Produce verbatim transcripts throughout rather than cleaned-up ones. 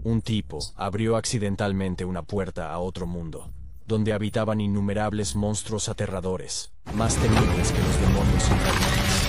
Un tipo abrió accidentalmente una puerta a otro mundo, donde habitaban innumerables monstruos aterradores, más temibles que los demonios infernales.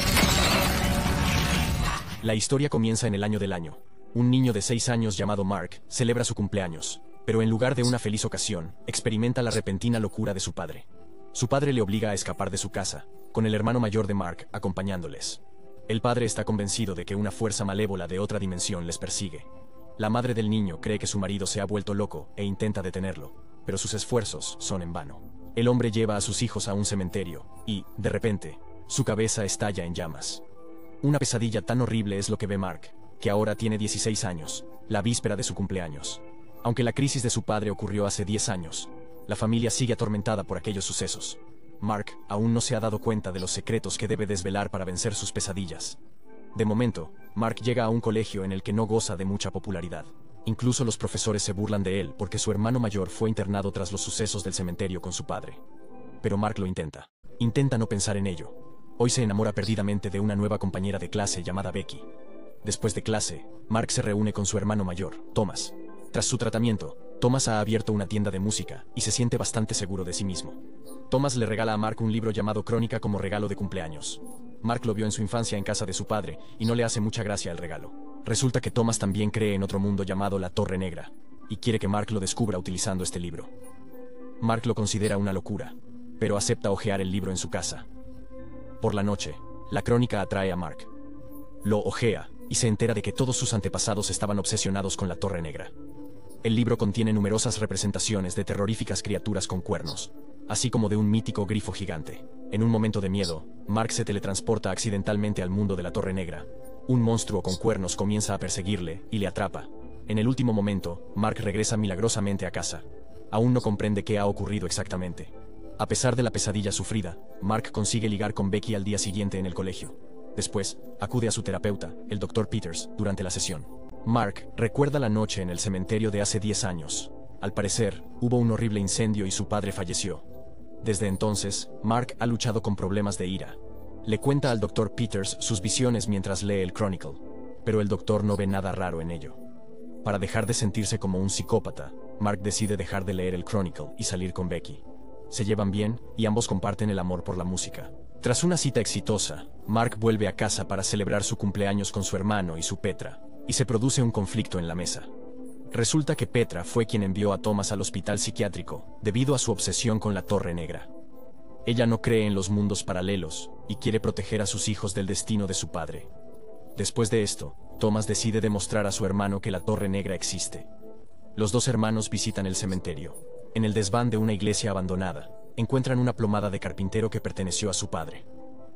La historia comienza en el año del año. Un niño de seis años llamado Mark celebra su cumpleaños, pero en lugar de una feliz ocasión, experimenta la repentina locura de su padre. Su padre le obliga a escapar de su casa, con el hermano mayor de Mark acompañándoles. El padre está convencido de que una fuerza malévola de otra dimensión les persigue. La madre del niño cree que su marido se ha vuelto loco e intenta detenerlo, pero sus esfuerzos son en vano. El hombre lleva a sus hijos a un cementerio y, de repente, su cabeza estalla en llamas. Una pesadilla tan horrible es lo que ve Mark, que ahora tiene dieciséis años, la víspera de su cumpleaños. Aunque la crisis de su padre ocurrió hace diez años, la familia sigue atormentada por aquellos sucesos. Mark aún no se ha dado cuenta de los secretos que debe desvelar para vencer sus pesadillas. De momento, Mark llega a un colegio en el que no goza de mucha popularidad. Incluso los profesores se burlan de él porque su hermano mayor fue internado tras los sucesos del cementerio con su padre. Pero Mark lo intenta. Intenta no pensar en ello. Hoy se enamora perdidamente de una nueva compañera de clase llamada Becky. Después de clase, Mark se reúne con su hermano mayor, Thomas. Tras su tratamiento, Thomas ha abierto una tienda de música y se siente bastante seguro de sí mismo. Thomas le regala a Mark un libro llamado Crónica como regalo de cumpleaños. Mark lo vio en su infancia en casa de su padre y no le hace mucha gracia el regalo. Resulta que Thomas también cree en otro mundo llamado la Torre Negra y quiere que Mark lo descubra utilizando este libro. Mark lo considera una locura, pero acepta hojear el libro en su casa. Por la noche, la crónica atrae a Mark. Lo hojea y se entera de que todos sus antepasados estaban obsesionados con la Torre Negra. El libro contiene numerosas representaciones de terroríficas criaturas con cuernos, así como de un mítico grifo gigante. En un momento de miedo, Mark se teletransporta accidentalmente al mundo de la Torre Negra. Un monstruo con cuernos comienza a perseguirle y le atrapa. En el último momento, Mark regresa milagrosamente a casa. Aún no comprende qué ha ocurrido exactamente. A pesar de la pesadilla sufrida, Mark consigue ligar con Becky al día siguiente en el colegio. Después, acude a su terapeuta, el doctor Peters, durante la sesión. Mark recuerda la noche en el cementerio de hace diez años. Al parecer, hubo un horrible incendio y su padre falleció. Desde entonces, Mark ha luchado con problemas de ira. Le cuenta al doctor Peters sus visiones mientras lee el Chronicle, pero el doctor no ve nada raro en ello. Para dejar de sentirse como un psicópata, Mark decide dejar de leer el Chronicle y salir con Becky. Se llevan bien y ambos comparten el amor por la música. Tras una cita exitosa, Mark vuelve a casa para celebrar su cumpleaños con su hermano y su Petra, y se produce un conflicto en la mesa. Resulta que Petra fue quien envió a Thomas al hospital psiquiátrico, debido a su obsesión con la Torre Negra. Ella no cree en los mundos paralelos, y quiere proteger a sus hijos del destino de su padre. Después de esto, Thomas decide demostrar a su hermano que la Torre Negra existe. Los dos hermanos visitan el cementerio. En el desván de una iglesia abandonada, encuentran una plomada de carpintero que perteneció a su padre.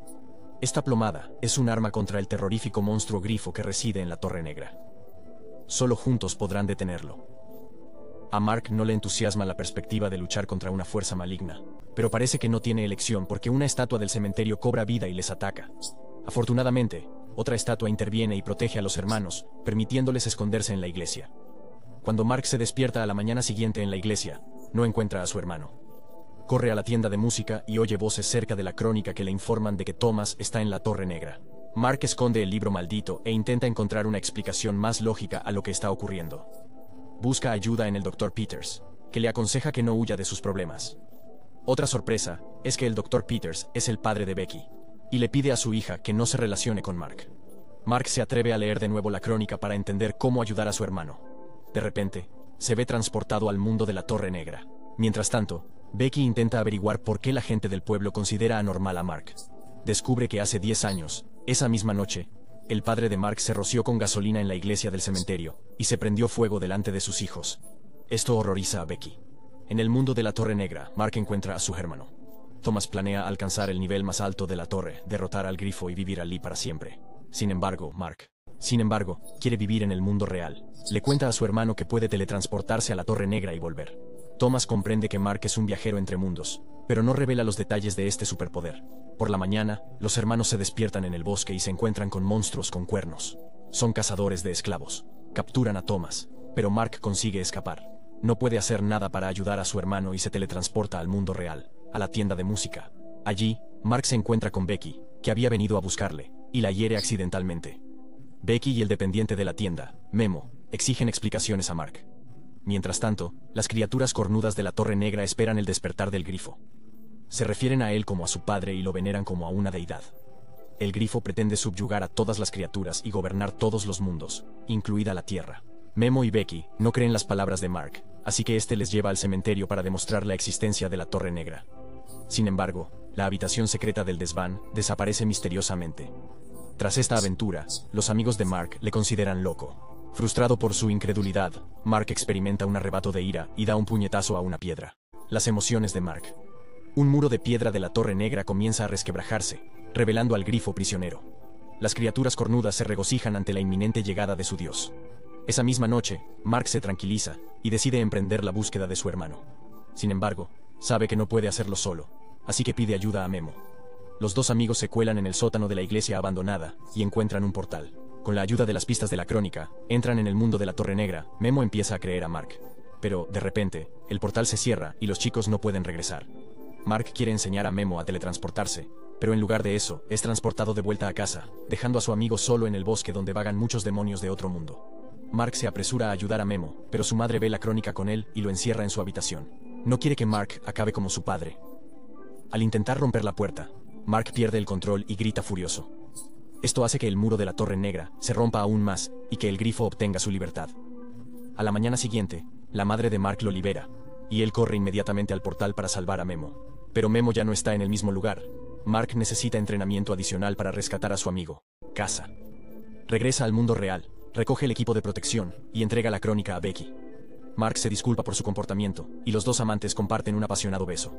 Esta plomada es un arma contra el terrorífico monstruo grifo que reside en la Torre Negra. Solo juntos podrán detenerlo. A Mark no le entusiasma la perspectiva de luchar contra una fuerza maligna, pero parece que no tiene elección porque una estatua del cementerio cobra vida y les ataca. Afortunadamente, otra estatua interviene y protege a los hermanos, permitiéndoles esconderse en la iglesia. Cuando Mark se despierta a la mañana siguiente en la iglesia, no encuentra a su hermano. Corre a la tienda de música y oye voces cerca de la crónica que le informan de que Thomas está en la Torre Negra. Mark esconde el libro maldito e intenta encontrar una explicación más lógica a lo que está ocurriendo. Busca ayuda en el doctor Peters, que le aconseja que no huya de sus problemas. Otra sorpresa es que el doctor Peters es el padre de Becky, y le pide a su hija que no se relacione con Mark. Mark se atreve a leer de nuevo la crónica para entender cómo ayudar a su hermano. De repente, se ve transportado al mundo de la Torre Negra. Mientras tanto, Becky intenta averiguar por qué la gente del pueblo considera anormal a Mark. Descubre que hace diez años, esa misma noche, el padre de Mark se roció con gasolina en la iglesia del cementerio y se prendió fuego delante de sus hijos. Esto horroriza a Becky. En el mundo de la Torre Negra, Mark encuentra a su hermano. Thomas planea alcanzar el nivel más alto de la torre, derrotar al grifo y vivir allí para siempre. Sin embargo, Mark, sin embargo, quiere vivir en el mundo real. Le cuenta a su hermano que puede teletransportarse a la Torre Negra y volver. Thomas comprende que Mark es un viajero entre mundos, pero no revela los detalles de este superpoder. Por la mañana, los hermanos se despiertan en el bosque y se encuentran con monstruos con cuernos. Son cazadores de esclavos. Capturan a Thomas, pero Mark consigue escapar. No puede hacer nada para ayudar a su hermano y se teletransporta al mundo real, a la tienda de música. Allí, Mark se encuentra con Becky, que había venido a buscarle, y la hiere accidentalmente. Becky y el dependiente de la tienda, Memo, exigen explicaciones a Mark. Mientras tanto, las criaturas cornudas de la Torre Negra esperan el despertar del grifo. Se refieren a él como a su padre y lo veneran como a una deidad. El grifo pretende subyugar a todas las criaturas y gobernar todos los mundos, incluida la Tierra. Memo y Becky no creen las palabras de Mark, así que este les lleva al cementerio para demostrar la existencia de la Torre Negra. Sin embargo, la habitación secreta del desván desaparece misteriosamente. Tras esta aventura, los amigos de Mark le consideran loco. Frustrado por su incredulidad, Mark experimenta un arrebato de ira y da un puñetazo a una piedra. Las emociones de Mark. Un muro de piedra de la Torre Negra comienza a resquebrajarse, revelando al grifo prisionero. Las criaturas cornudas se regocijan ante la inminente llegada de su dios. Esa misma noche, Mark se tranquiliza y decide emprender la búsqueda de su hermano. Sin embargo, sabe que no puede hacerlo solo, así que pide ayuda a Memo. Los dos amigos se cuelan en el sótano de la iglesia abandonada y encuentran un portal. Con la ayuda de las pistas de la crónica, entran en el mundo de la Torre Negra. Memo empieza a creer a Mark. Pero, de repente, el portal se cierra y los chicos no pueden regresar. Mark quiere enseñar a Memo a teletransportarse, pero en lugar de eso, es transportado de vuelta a casa, dejando a su amigo solo en el bosque donde vagan muchos demonios de otro mundo. Mark se apresura a ayudar a Memo, pero su madre ve la crónica con él y lo encierra en su habitación. No quiere que Mark acabe como su padre. Al intentar romper la puerta, Mark pierde el control y grita furioso. Esto hace que el muro de la Torre Negra se rompa aún más y que el grifo obtenga su libertad. A la mañana siguiente, la madre de Mark lo libera, y él corre inmediatamente al portal para salvar a Memo. Pero Memo ya no está en el mismo lugar. Mark necesita entrenamiento adicional para rescatar a su amigo, Casa. Regresa al mundo real, recoge el equipo de protección y entrega la crónica a Becky. Mark se disculpa por su comportamiento, y los dos amantes comparten un apasionado beso.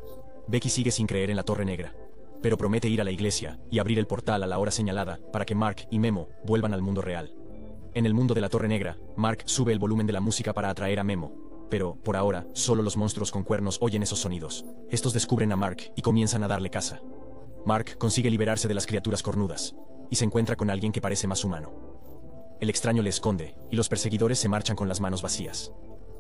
Becky sigue sin creer en la Torre Negra, pero promete ir a la iglesia y abrir el portal a la hora señalada para que Mark y Memo vuelvan al mundo real. En el mundo de la Torre Negra, Mark sube el volumen de la música para atraer a Memo, pero, por ahora, solo los monstruos con cuernos oyen esos sonidos. Estos descubren a Mark y comienzan a darle caza. Mark consigue liberarse de las criaturas cornudas, y se encuentra con alguien que parece más humano. El extraño le esconde, y los perseguidores se marchan con las manos vacías.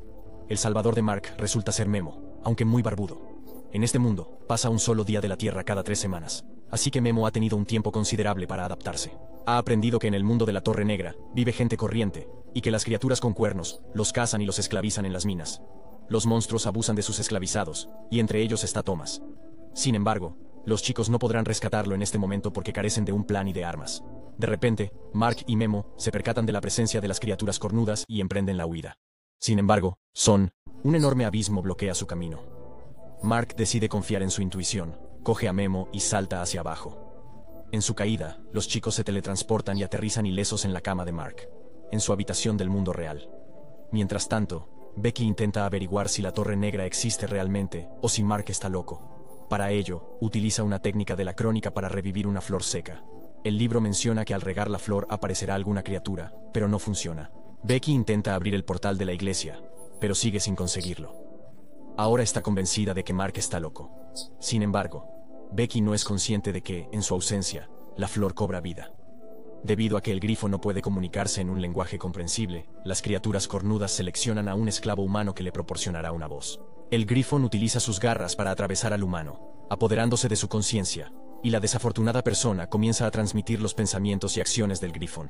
El salvador de Mark resulta ser Memo, aunque muy barbudo. En este mundo, pasa un solo día de la Tierra cada tres semanas, así que Memo ha tenido un tiempo considerable para adaptarse. Ha aprendido que en el mundo de la Torre Negra vive gente corriente, y que las criaturas con cuernos los cazan y los esclavizan en las minas. Los monstruos abusan de sus esclavizados, y entre ellos está Thomas. Sin embargo, los chicos no podrán rescatarlo en este momento porque carecen de un plan y de armas. De repente, Mark y Memo se percatan de la presencia de las criaturas cornudas y emprenden la huida. Sin embargo, son, un enorme abismo bloquea su camino. Mark decide confiar en su intuición, coge a Memo y salta hacia abajo. En su caída, los chicos se teletransportan y aterrizan ilesos en la cama de Mark, en su habitación del mundo real. Mientras tanto, Becky intenta averiguar si la Torre Negra existe realmente o si Mark está loco. Para ello, utiliza una técnica de la crónica para revivir una flor seca. El libro menciona que al regar la flor aparecerá alguna criatura, pero no funciona. Becky intenta abrir el portal de la iglesia, pero sigue sin conseguirlo. Ahora está convencida de que Mark está loco. Sin embargo, Becky no es consciente de que, en su ausencia, la flor cobra vida. Debido a que el grifo no puede comunicarse en un lenguaje comprensible, las criaturas cornudas seleccionan a un esclavo humano que le proporcionará una voz. El grifón utiliza sus garras para atravesar al humano, apoderándose de su conciencia, y la desafortunada persona comienza a transmitir los pensamientos y acciones del grifón.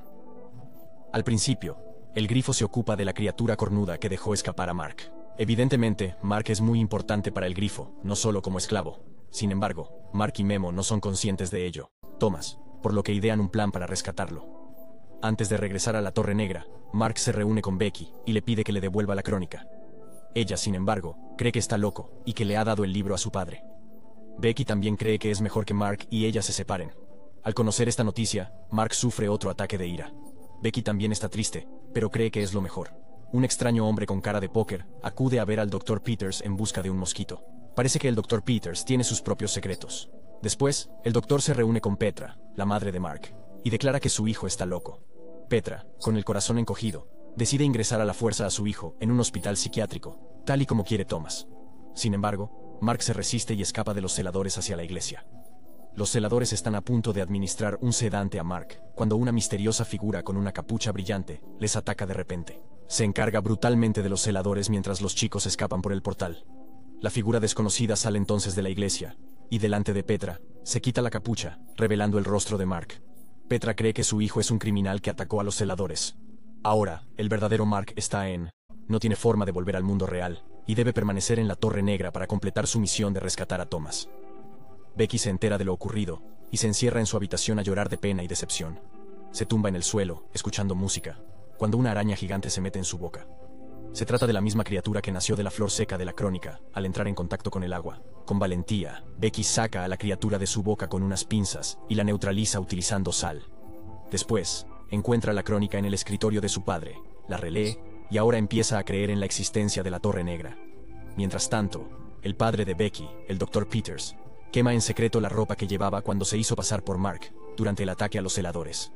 Al principio, el grifo se ocupa de la criatura cornuda que dejó escapar a Mark. Evidentemente, Mark es muy importante para el grifo, no solo como esclavo. Sin embargo, Mark y Memo no son conscientes de ello, Thomas, por lo que idean un plan para rescatarlo. Antes de regresar a la Torre Negra, Mark se reúne con Becky y le pide que le devuelva la crónica. Ella, sin embargo, cree que está loco y que le ha dado el libro a su padre. Becky también cree que es mejor que Mark y ella se separen. Al conocer esta noticia, Mark sufre otro ataque de ira. Becky también está triste, pero cree que es lo mejor. Un extraño hombre con cara de póker acude a ver al doctor Peters en busca de un mosquito. Parece que el doctor Peters tiene sus propios secretos. Después, el doctor se reúne con Petra, la madre de Mark, y declara que su hijo está loco. Petra, con el corazón encogido, decide ingresar a la fuerza a su hijo en un hospital psiquiátrico, tal y como quiere Thomas. Sin embargo, Mark se resiste y escapa de los celadores hacia la iglesia. Los celadores están a punto de administrar un sedante a Mark, cuando una misteriosa figura con una capucha brillante les ataca de repente. Se encarga brutalmente de los celadores mientras los chicos escapan por el portal. La figura desconocida sale entonces de la iglesia, y delante de Petra, se quita la capucha, revelando el rostro de Mark. Petra cree que su hijo es un criminal que atacó a los celadores. Ahora, el verdadero Mark está en... no tiene forma de volver al mundo real, y debe permanecer en la Torre Negra para completar su misión de rescatar a Thomas. Becky se entera de lo ocurrido, y se encierra en su habitación a llorar de pena y decepción. Se tumba en el suelo, escuchando música, cuando una araña gigante se mete en su boca. Se trata de la misma criatura que nació de la flor seca de la crónica, al entrar en contacto con el agua. Con valentía, Becky saca a la criatura de su boca con unas pinzas y la neutraliza utilizando sal. Después, encuentra la crónica en el escritorio de su padre, la relee, y ahora empieza a creer en la existencia de la Torre Negra. Mientras tanto, el padre de Becky, el doctor Peters, quema en secreto la ropa que llevaba cuando se hizo pasar por Mark, durante el ataque a los celadores.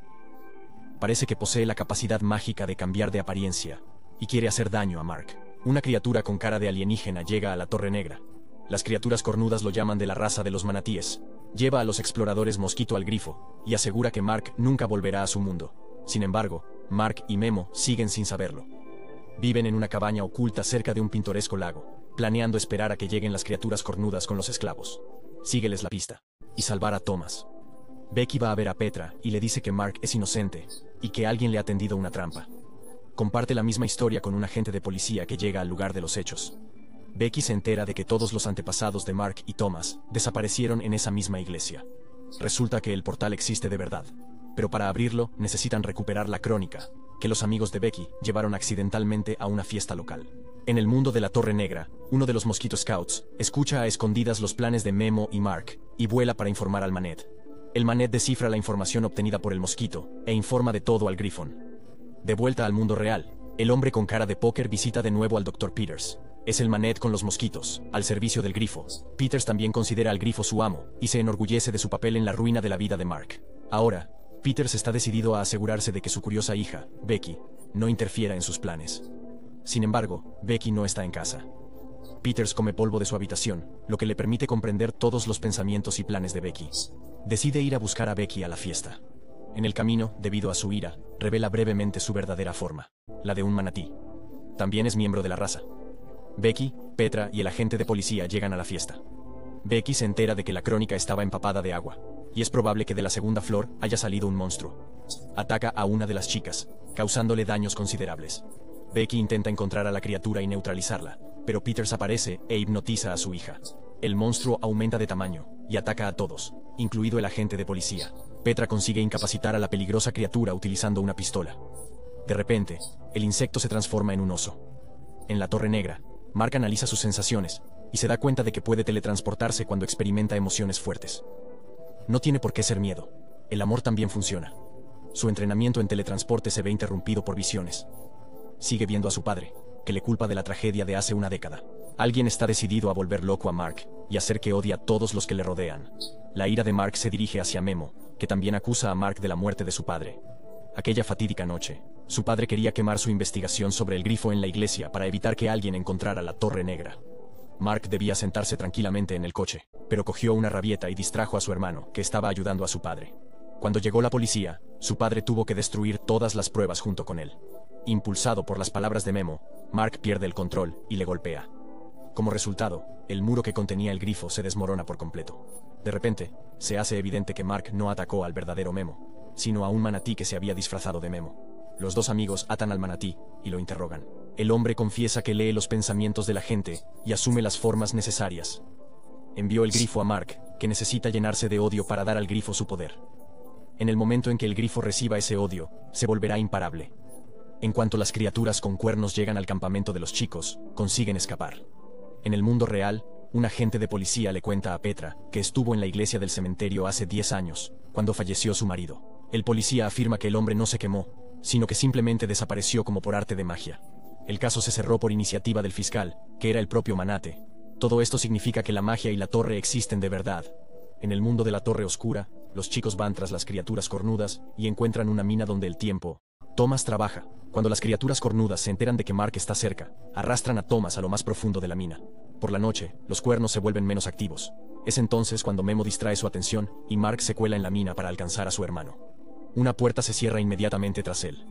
Parece que posee la capacidad mágica de cambiar de apariencia, y quiere hacer daño a Mark. Una criatura con cara de alienígena llega a la Torre Negra. Las criaturas cornudas lo llaman de la raza de los manatíes. Lleva a los exploradores mosquito al grifo, y asegura que Mark nunca volverá a su mundo. Sin embargo, Mark y Memo siguen sin saberlo. Viven en una cabaña oculta cerca de un pintoresco lago, planeando esperar a que lleguen las criaturas cornudas con los esclavos. Sígueles la pista, y salvar a Thomas. Becky va a ver a Petra y le dice que Mark es inocente, y que alguien le ha tendido una trampa. Comparte la misma historia con un agente de policía que llega al lugar de los hechos. Becky se entera de que todos los antepasados de Mark y Thomas desaparecieron en esa misma iglesia. Resulta que el portal existe de verdad, pero para abrirlo necesitan recuperar la crónica, que los amigos de Becky llevaron accidentalmente a una fiesta local. En el mundo de la Torre Negra, uno de los Mosquito Scouts escucha a escondidas los planes de Memo y Mark, y vuela para informar al Manet. El Manet descifra la información obtenida por el Mosquito, e informa de todo al Grifón. De vuelta al mundo real, el hombre con cara de póker visita de nuevo al doctor Peters. Es el Manet con los mosquitos, al servicio del Grifo. Peters también considera al Grifo su amo, y se enorgullece de su papel en la ruina de la vida de Mark. Ahora, Peters está decidido a asegurarse de que su curiosa hija, Becky, no interfiera en sus planes. Sin embargo, Becky no está en casa. Peters come polvo de su habitación, lo que le permite comprender todos los pensamientos y planes de Becky. Decide ir a buscar a Becky a la fiesta. En el camino, debido a su ira, revela brevemente su verdadera forma, la de un manatí. También es miembro de la raza. Becky, Petra y el agente de policía llegan a la fiesta. Becky se entera de que la crónica estaba empapada de agua, y es probable que de la segunda flor haya salido un monstruo. Ataca a una de las chicas, causándole daños considerables. Becky intenta encontrar a la criatura y neutralizarla, pero Peters aparece e hipnotiza a su hija. El monstruo aumenta de tamaño, y ataca a todos, incluido el agente de policía. Petra consigue incapacitar a la peligrosa criatura utilizando una pistola. De repente, el insecto se transforma en un oso. En la Torre Negra, Mark analiza sus sensaciones, y se da cuenta de que puede teletransportarse cuando experimenta emociones fuertes. No tiene por qué ser miedo. El amor también funciona. Su entrenamiento en teletransporte se ve interrumpido por visiones. Sigue viendo a su padre, que le culpa de la tragedia de hace una década. Alguien está decidido a volver loco a Mark, y hacer que odie a todos los que le rodean. La ira de Mark se dirige hacia Memo, que también acusa a Mark de la muerte de su padre. Aquella fatídica noche, su padre quería quemar su investigación sobre el grifo en la iglesia para evitar que alguien encontrara la Torre Negra. Mark debía sentarse tranquilamente en el coche, pero cogió una rabieta y distrajo a su hermano, que estaba ayudando a su padre. Cuando llegó la policía, su padre tuvo que destruir todas las pruebas junto con él. Impulsado por las palabras de Memo, Mark pierde el control y le golpea. Como resultado, el muro que contenía el grifo se desmorona por completo. De repente, se hace evidente que Mark no atacó al verdadero Memo, sino a un manatí que se había disfrazado de Memo. Los dos amigos atan al manatí y lo interrogan. El hombre confiesa que lee los pensamientos de la gente y asume las formas necesarias. Envió el grifo a Mark, que necesita llenarse de odio para dar al grifo su poder. En el momento en que el grifo reciba ese odio, se volverá imparable. En cuanto las criaturas con cuernos llegan al campamento de los chicos, consiguen escapar. En el mundo real, un agente de policía le cuenta a Petra que estuvo en la iglesia del cementerio hace diez años, cuando falleció su marido. El policía afirma que el hombre no se quemó, sino que simplemente desapareció como por arte de magia. El caso se cerró por iniciativa del fiscal, que era el propio Manate. Todo esto significa que la magia y la torre existen de verdad. En el mundo de la Torre Oscura, los chicos van tras las criaturas cornudas y encuentran una mina donde el tiempo. Thomas trabaja. Cuando las criaturas cornudas se enteran de que Mark está cerca, arrastran a Thomas a lo más profundo de la mina. Por la noche, los cuernos se vuelven menos activos. Es entonces cuando Memo distrae su atención y Mark se cuela en la mina para alcanzar a su hermano. Una puerta se cierra inmediatamente tras él.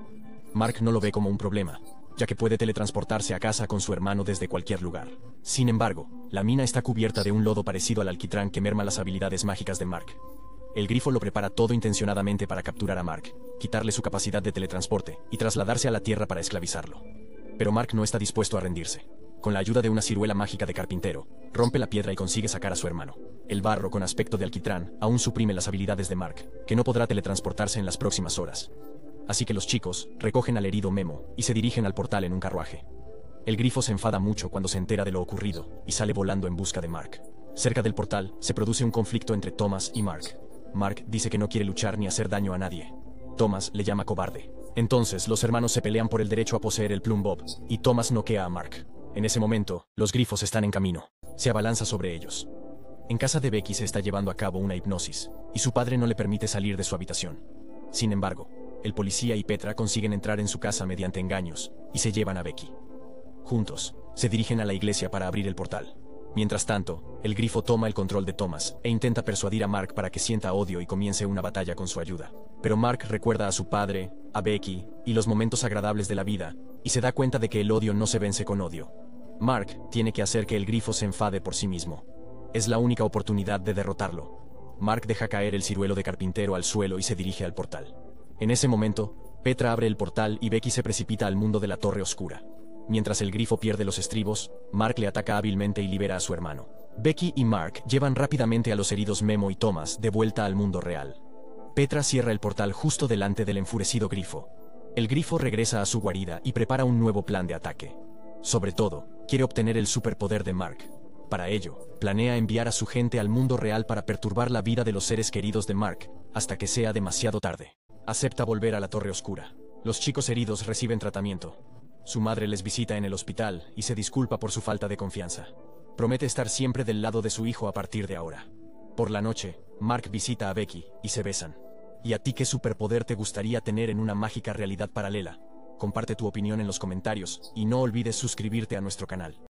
Mark no lo ve como un problema, ya que puede teletransportarse a casa con su hermano desde cualquier lugar. Sin embargo, la mina está cubierta de un lodo parecido al alquitrán que merma las habilidades mágicas de Mark. El grifo lo prepara todo intencionadamente para capturar a Mark, quitarle su capacidad de teletransporte y trasladarse a la Tierra para esclavizarlo. Pero Mark no está dispuesto a rendirse. Con la ayuda de una ciruela mágica de carpintero, rompe la piedra y consigue sacar a su hermano. El barro con aspecto de alquitrán aún suprime las habilidades de Mark, que no podrá teletransportarse en las próximas horas. Así que los chicos recogen al herido Memo y se dirigen al portal en un carruaje. El grifo se enfada mucho cuando se entera de lo ocurrido y sale volando en busca de Mark. Cerca del portal se produce un conflicto entre Thomas y Mark. Mark dice que no quiere luchar ni hacer daño a nadie. Thomas le llama cobarde. Entonces los hermanos se pelean por el derecho a poseer el Plum Bob, y Thomas noquea a Mark. En ese momento, los grifos están en camino. Se abalanza sobre ellos. En casa de Becky se está llevando a cabo una hipnosis, y su padre no le permite salir de su habitación. Sin embargo, el policía y Petra consiguen entrar en su casa mediante engaños, y se llevan a Becky. Juntos, se dirigen a la iglesia para abrir el portal. Mientras tanto, el grifo toma el control de Thomas e intenta persuadir a Mark para que sienta odio y comience una batalla con su ayuda. Pero Mark recuerda a su padre, a Becky y los momentos agradables de la vida, y se da cuenta de que el odio no se vence con odio. Mark tiene que hacer que el grifo se enfade por sí mismo. Es la única oportunidad de derrotarlo. Mark deja caer el ciruelo de carpintero al suelo y se dirige al portal. En ese momento, Petra abre el portal y Becky se precipita al mundo de la Torre Oscura. Mientras el grifo pierde los estribos, Mark le ataca hábilmente y libera a su hermano. Becky y Mark llevan rápidamente a los heridos Memo y Thomas de vuelta al mundo real. Petra cierra el portal justo delante del enfurecido grifo. El grifo regresa a su guarida y prepara un nuevo plan de ataque. Sobre todo, quiere obtener el superpoder de Mark. Para ello, planea enviar a su gente al mundo real para perturbar la vida de los seres queridos de Mark, hasta que sea demasiado tarde. Acepta volver a la Torre Oscura. Los chicos heridos reciben tratamiento. Su madre les visita en el hospital y se disculpa por su falta de confianza. Promete estar siempre del lado de su hijo a partir de ahora. Por la noche, Mark visita a Becky y se besan. ¿Y a ti qué superpoder te gustaría tener en una mágica realidad paralela? Comparte tu opinión en los comentarios y no olvides suscribirte a nuestro canal.